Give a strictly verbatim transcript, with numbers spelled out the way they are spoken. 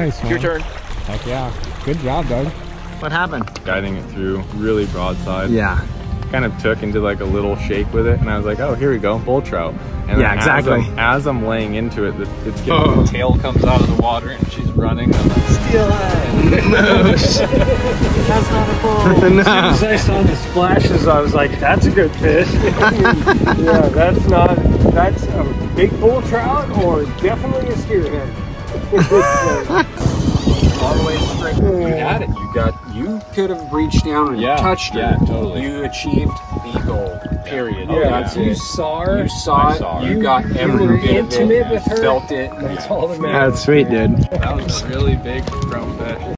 Nice, man. Your turn. Heck yeah. Good job, Doug. What happened? Guiding it through really broadside. Yeah. Kind of took into like a little shake with it, and I was like, oh, here we go, bull trout. And yeah, then exactly. As I'm, as I'm laying into it, it's getting, oh. the tail comes out of the water, and she's running. I'm like, Steelhead! That's not a bull. No. As soon as I saw the splashes, I was like, that's a good fish. Yeah, that's not, that's a big bull trout or definitely a steelhead. All the way straight. You had it. You got. You could have reached down and yeah, touched yeah, it. Totally. You achieved the goal. Period. Yeah, That's you it. saw her. You saw I it. saw her. You got You every were bit of it. intimate with her. Felt it. That's all that matters. That's sweet, dude. That was a really big chrome fish.